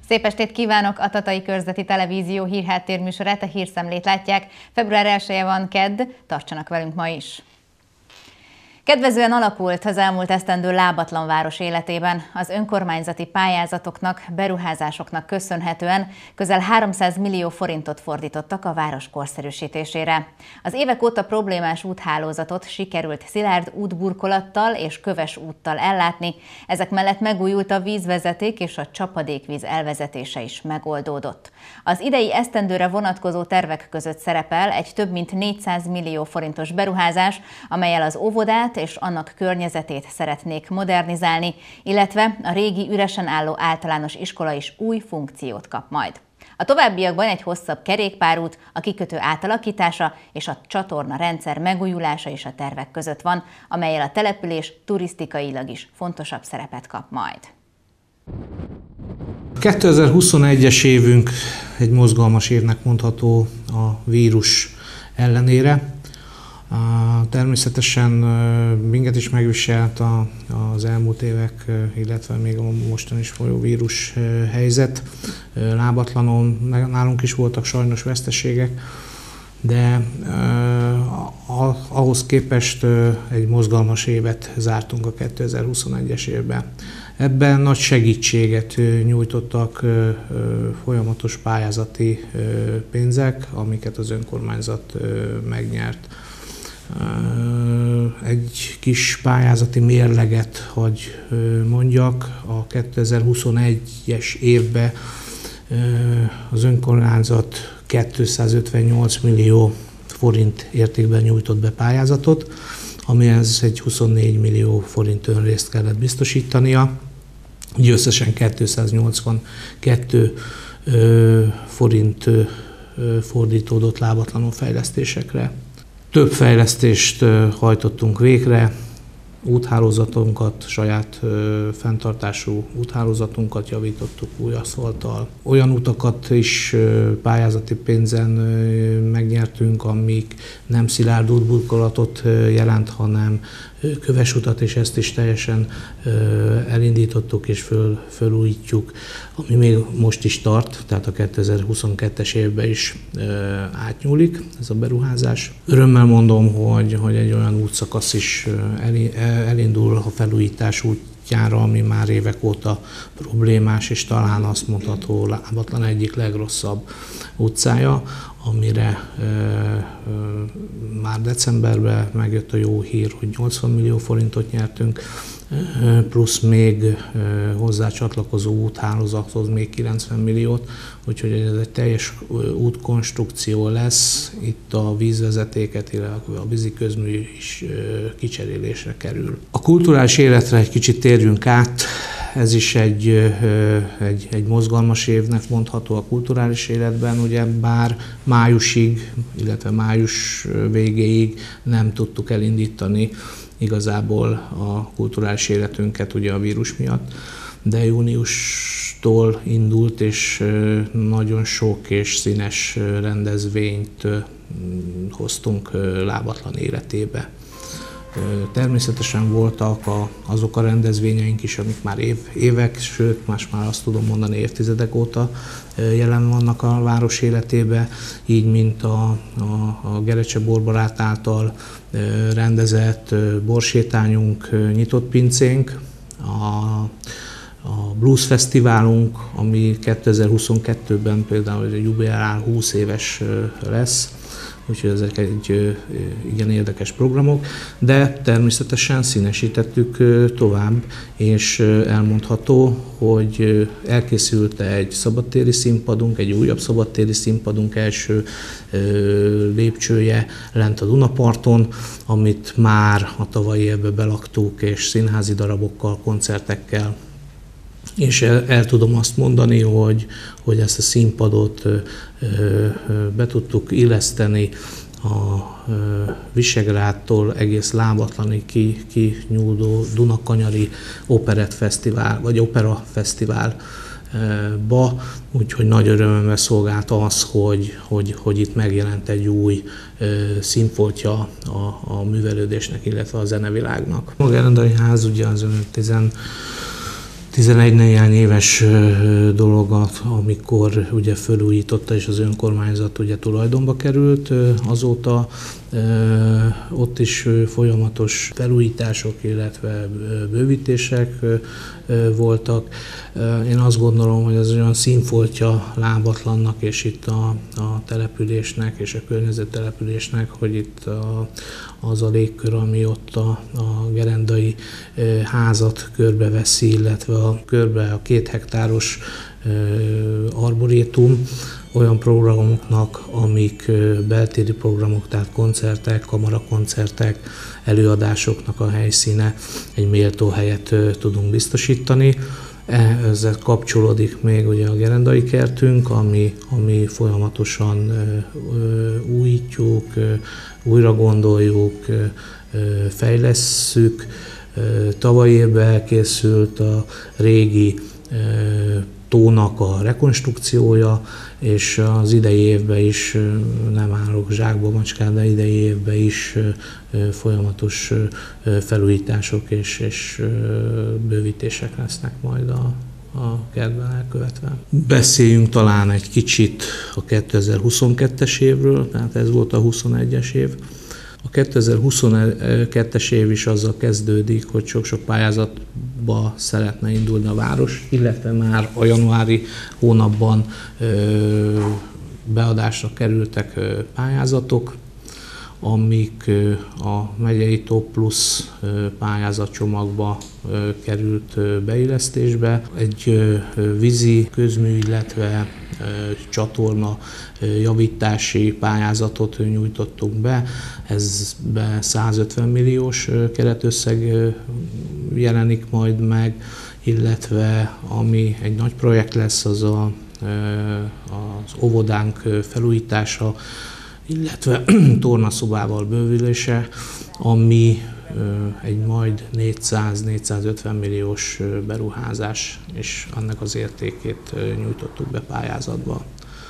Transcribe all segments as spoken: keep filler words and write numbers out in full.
Szép estét kívánok! A Tatai Körzeti Televízió hírháttérműsorát, a Hírszemlét látják. február elseje van, kedd, tartsanak velünk ma is! Kedvezően alakult az elmúlt esztendő lábatlan város életében. Az önkormányzati pályázatoknak, beruházásoknak köszönhetően közel háromszáz millió forintot fordítottak a város korszerűsítésére. Az évek óta problémás úthálózatot sikerült szilárd útburkolattal és köves úttal ellátni, ezek mellett megújult a vízvezeték és a csapadékvíz elvezetése is megoldódott. Az idei esztendőre vonatkozó tervek között szerepel egy több mint négyszáz millió forintos beruházás, amellyel az óvodát és annak környezetét szeretnék modernizálni, illetve a régi üresen álló általános iskola is új funkciót kap majd. A továbbiakban egy hosszabb kerékpárút, a kikötő átalakítása és a csatorna rendszer megújulása is a tervek között van, amellyel a település turisztikailag is fontosabb szerepet kap majd. kétezer-huszonegyes évünk egy mozgalmas évnek mondható a vírus ellenére. Természetesen minket is megviselt az elmúlt évek, illetve még a mostan is folyó vírus helyzet. Lábatlanon nálunk is voltak sajnos veszteségek, de ahhoz képest egy mozgalmas évet zártunk a kétezer-huszonegyes évben. Ebben nagy segítséget nyújtottak folyamatos pályázati pénzek, amiket az önkormányzat megnyert. Egy kis pályázati mérleget, hogy mondjak, a kétezer-huszonegyes évben az önkormányzat kétszázötvennyolc millió forint értékben nyújtott be pályázatot, amihez egy huszonnégy millió forint önrészt kellett biztosítania, így összesen kétszáznyolcvankettő forint fordítódott lábatlanul fejlesztésekre. Több fejlesztést hajtottunk végre, úthálózatunkat, saját fenntartású úthálózatunkat javítottuk új aszfalttal. Olyan utakat is pályázati pénzen megnyertünk, amik nem szilárd útburkolatot jelent, hanem köves utat, és ezt is teljesen elindítottuk és föl, fölújítjuk, ami még most is tart, tehát a kétezer-huszonkettes évben is átnyúlik ez a beruházás. Örömmel mondom, hogy, hogy egy olyan útszakasz is elindul a felújítás útjára, ami már évek óta problémás, és talán azt mondható lábatlan egyik legrosszabb utcája, amire e, e, már decemberben megjött a jó hír, hogy nyolcvan millió forintot nyertünk, e, plusz még e, hozzá csatlakozó úthálózathoz még kilencven milliót, úgyhogy ez egy teljes útkonstrukció lesz, itt a vízvezetéket, illetve a víziközmű is e, kicserélésre kerül. A kulturális életre egy kicsit térjünk át. Ez is egy, egy, egy mozgalmas évnek mondható a kulturális életben, ugye bár májusig, illetve május végéig nem tudtuk elindítani igazából a kulturális életünket ugye a vírus miatt, de júniustól indult, és nagyon sok és színes rendezvényt hoztunk lábatlan életébe. Természetesen voltak a, azok a rendezvényeink is, amik már év, évek, sőt, más már azt tudom mondani, évtizedek óta jelen vannak a város életében, így mint a, a, a Gerecse Borbarát által rendezett borsétányunk, nyitott pincénk, a, a Blues Fesztiválunk, ami kétezer-huszonkettőben például jubileál húsz éves lesz, úgyhogy ezek egy igen érdekes programok, de természetesen színesítettük tovább, és elmondható, hogy elkészült egy szabadtéri színpadunk, egy újabb szabadtéri színpadunk első lépcsője lent a Dunaparton, amit már a tavalyi évben belaktuk, és színházi darabokkal, koncertekkel. És el, el tudom azt mondani, hogy, hogy ezt a színpadot ö, ö, be tudtuk illeszteni a ö, Visegrádtól egész Lábatlanig ki, ki nyúló Dunakanyari Operettfesztivál, vagy Opera Fesztiválba, úgyhogy nagy örömömre szolgált az, hogy, hogy, hogy itt megjelent egy új ö, színfoltja a, a művelődésnek, illetve a zenevilágnak. A Gerendai ház ugye az tizen tizenegy néhány éves dolog, amikor ugye felújította és az önkormányzat ugye tulajdonba került. Azóta ott is folyamatos felújítások, illetve bővítések voltak. Én azt gondolom, hogy az olyan színfoltja Lábatlannak és itt a, a településnek és a környezettelepülésnek, hogy itt a, az a légkör, ami ott a, a gerendai házat körbeveszi, illetve a körbe a két hektáros arborétum, olyan programoknak, amik beltéri programok, tehát koncertek, kamarakoncertek, előadásoknak a helyszíne, egy méltó helyet tudunk biztosítani. Ezzel kapcsolódik még ugye a gerendai kertünk, ami, ami folyamatosan újítjuk, újra gondoljuk, fejlesszük. Tavaly évben elkészült a régi tónak a rekonstrukciója, és az idei évben is, nem állok zsákba macskán, de idei évben is folyamatos felújítások és, és bővítések lesznek majd a, a kertben elkövetve. Beszéljünk talán egy kicsit a kétezer-huszonkettes évről, tehát ez volt a huszonegyes év. A kétezer-huszonkettes év is azzal kezdődik, hogy sok-sok pályázatba szeretne indulni a város, illetve már a januári hónapban beadásra kerültek pályázatok, amik a megyei Top Plus pályázatcsomagba került beillesztésbe. Egy vízi, közmű, illetve csatorna javítási pályázatot nyújtottunk be. Ezben százötven milliós keretösszeg jelenik majd meg, illetve ami egy nagy projekt lesz, az a, az óvodánk felújítása, illetve tornaszobával bővülése, ami egy majd négyszáz-négyszázötven milliós beruházás, és annak az értékét nyújtottuk be pályázatba.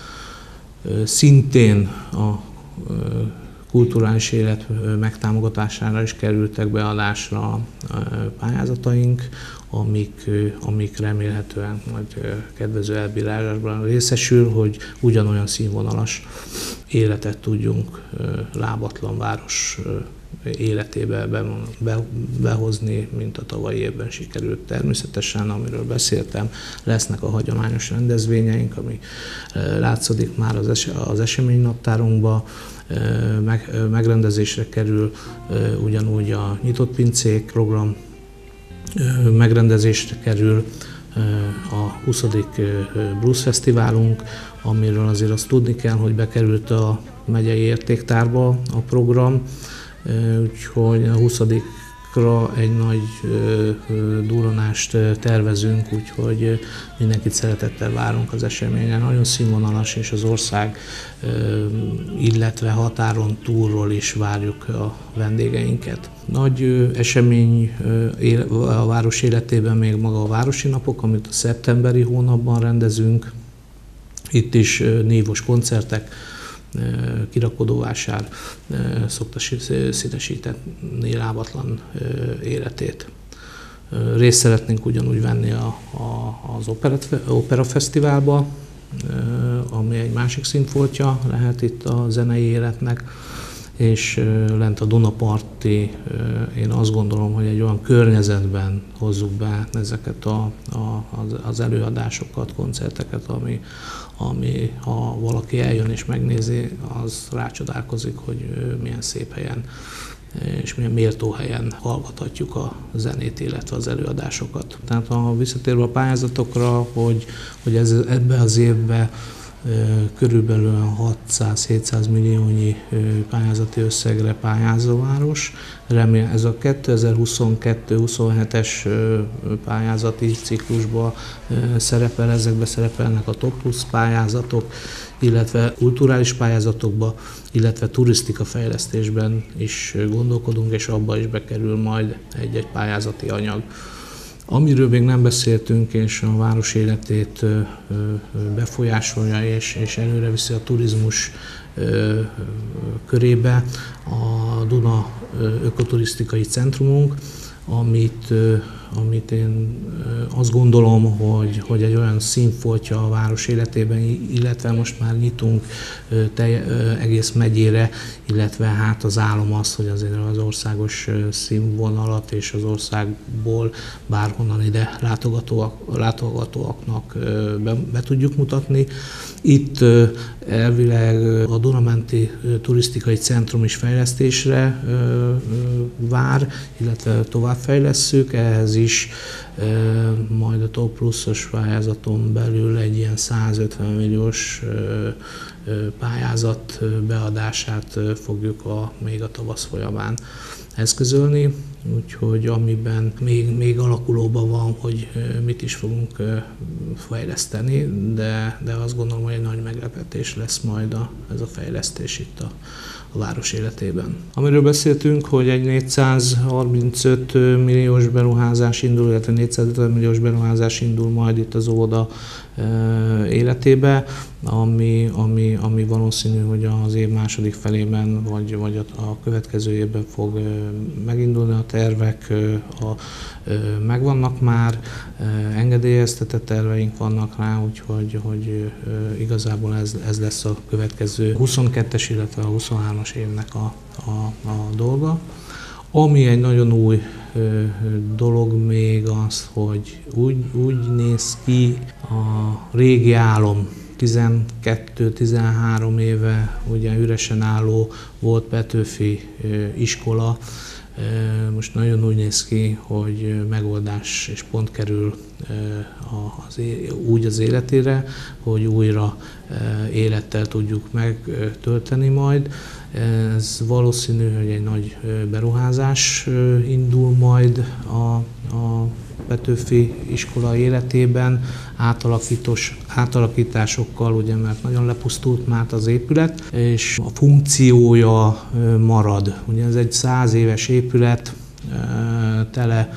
Szintén a kulturális élet megtámogatására is kerültek beadásra pályázataink, amik, amik remélhetően majd kedvező elbírálásban részesül, hogy ugyanolyan színvonalas életet tudjunk Lábatlan város életébe behozni, mint a tavalyi évben sikerült. Természetesen, amiről beszéltem, lesznek a hagyományos rendezvényeink, ami látszódik már az, es- az eseménynaptárunkban, meg, megrendezésre kerül ugyanúgy a nyitott pincék program, megrendezésre kerül a huszadik Blues Fesztiválunk, amiről azért azt tudni kell, hogy bekerült a megyei értéktárba a program, úgyhogy a huszadikra egy nagy durranást tervezünk, úgyhogy mindenkit szeretettel várunk az eseményen. Nagyon színvonalas, és az ország, illetve határon túlról is várjuk a vendégeinket. Nagy esemény a város életében még maga a városi napok, amit a szeptemberi hónapban rendezünk. Itt is nívós koncertek, kirakodóvásár szokta színesíteni Lábatlan életét. Részt szeretnénk ugyanúgy venni a, a, az Opera Fesztiválba, ami egy másik színfoltja lehet itt a zenei életnek, és lent a Dunaparti, én azt gondolom, hogy egy olyan környezetben hozzuk be ezeket a, a, az előadásokat, koncerteket, ami, ami ha valaki eljön és megnézi, az rácsodálkozik, hogy milyen szép helyen és milyen méltó helyen hallgathatjuk a zenét, illetve az előadásokat. Tehát ha visszatérve a pályázatokra, hogy, hogy ez, ebbe az évben körülbelül hatszáz-hétszáz milliónyi pályázati összegre pályáz a város. Remélem ez a kétezer-huszonkettő-huszonhetes pályázati ciklusban szerepel, ezekbe szerepelnek a Top Plus pályázatok, illetve kulturális pályázatokba, illetve turisztika fejlesztésben is gondolkodunk, és abba is bekerül majd egy-egy pályázati anyag. Amiről még nem beszéltünk, és a város életét befolyásolja és, és előre viszi a turizmus körébe, a Duna Ökoturisztikai Centrumunk, amit amit én azt gondolom, hogy, hogy egy olyan színfoltja a város életében, illetve most már nyitunk telj, egész megyére, illetve hát az álom az, hogy azért az országos színvonalat és az országból bárhonnan ide látogatóak, látogatóaknak be, be tudjuk mutatni. Itt elvileg a Duna-menti turisztikai centrum is fejlesztésre vár, illetve továbbfejlesszük, ehhez is majd a Top Pluszos pályázaton belül egy ilyen százötven milliós pályázat beadását fogjuk a, még a tavasz folyamán eszközölni, úgyhogy amiben még, még alakulóban van, hogy mit is fogunk fejleszteni, de, de azt gondolom, hogy egy nagy meglepetés lesz majd a, ez a fejlesztés itt a, a város életében. Amiről beszéltünk, hogy egy négyszázharmincöt milliós beruházás indul, illetve négyszázötven milliós beruházás indul majd itt az óvoda életébe, ami, ami, ami valószínű, hogy az év második felében, vagy, vagy a, a következő évben fog megindulni. A tervek a, megvannak már, engedélyeztetett terveink vannak rá, úgyhogy hogy igazából ez, ez lesz a következő huszonkettes, illetve a huszonhármas évnek a, a, a dolga. Ami egy nagyon új ö, dolog még az, hogy úgy, úgy néz ki a régi álom, tizenkettő-tizenhárom éve ugye üresen álló volt Petőfi ö, iskola, ö, most nagyon úgy néz ki, hogy megoldás és pont kerül ö, az, úgy az életére, hogy újra ö, élettel tudjuk megtölteni majd. Ez valószínű, hogy egy nagy beruházás indul majd a, a Petőfi iskola életében, átalakítós, átalakításokkal, ugye, mert nagyon lepusztult már az épület, és a funkciója marad. Ugye ez egy száz éves épület, tele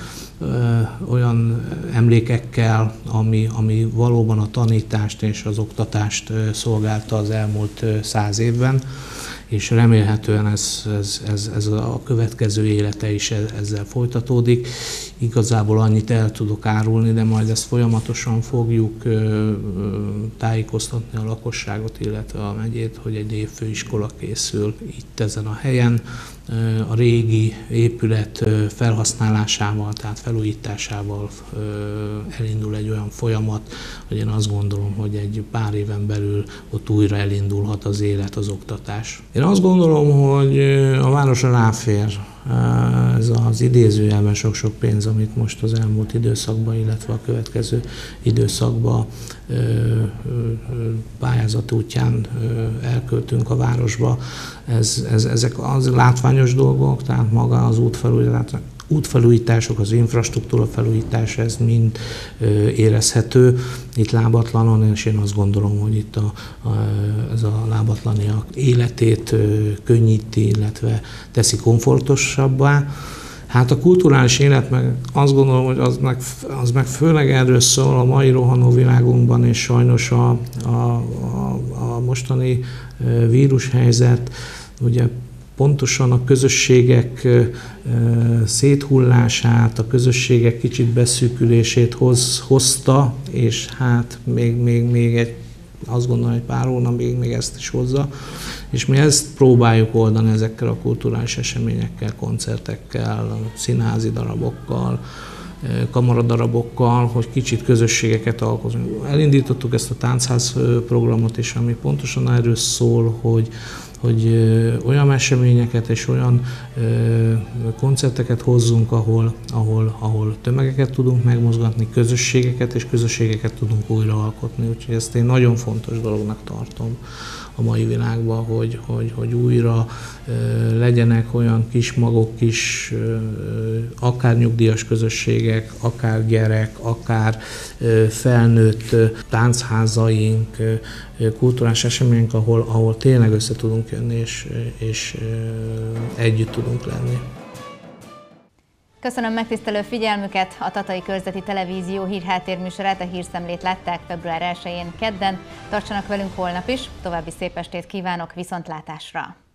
olyan emlékekkel, ami, ami valóban a tanítást és az oktatást szolgálta az elmúlt száz évben, és remélhetően ez, ez, ez, ez a következő élete is ezzel folytatódik. Igazából annyit el tudok árulni, de majd ezt folyamatosan fogjuk tájékoztatni a lakosságot, illetve a megyét, hogy egy évfőiskola készül itt ezen a helyen. A régi épület felhasználásával, tehát felújításával elindul egy olyan folyamat, hogy én azt gondolom, hogy egy pár éven belül ott újra elindulhat az élet, az oktatás. Én azt gondolom, hogy a városra ráfér ez az idézőjelben sok-sok pénz, amit most az elmúlt időszakban, illetve a következő időszakban pályázat útján elköltünk a városba. Ez, ez, ezek az látványos dolgok, tehát maga az útfelújítás, útfelújítások, az infrastruktúra felújítása, ez mind érezhető itt lábatlanon, és én azt gondolom, hogy itt a, a, ez a lábatlaniak életét könnyíti, illetve teszi komfortosabbá. Hát a kulturális élet meg azt gondolom, hogy az meg, az meg főleg erről szól a mai rohanó világunkban, és sajnos a, a, a, a mostani vírushelyzet, ugye pontosan a közösségek széthullását, a közösségek kicsit beszűkülését hoz, hozta, és hát még, még, még egy, azt gondolom, hogy pár hónap még, még ezt is hozza. És mi ezt próbáljuk oldani ezekkel a kulturális eseményekkel, koncertekkel, színházi darabokkal, kamaradarabokkal, hogy kicsit közösségeket alkotunk. Elindítottuk ezt a táncház programot is, ami pontosan erről szól, hogy hogy olyan eseményeket és olyan koncerteket hozzunk, ahol, ahol, ahol tömegeket tudunk megmozgatni, közösségeket és közösségeket tudunk újra alkotni. Úgyhogy ezt én nagyon fontos dolognak tartom a mai világban, hogy, hogy, hogy újra legyenek olyan kis magok, kis akár nyugdíjas közösségek, akár gyerek, akár felnőtt táncházaink, kulturális események, ahol, ahol tényleg össze tudunk jönni, és, és együtt tudunk lenni. Köszönöm megtisztelő figyelmüket! A Tatai Körzeti Televízió hírháttérműsorát, a hírszemlét látták február elsején kedden. Tartsanak velünk holnap is, további szép estét kívánok, viszontlátásra!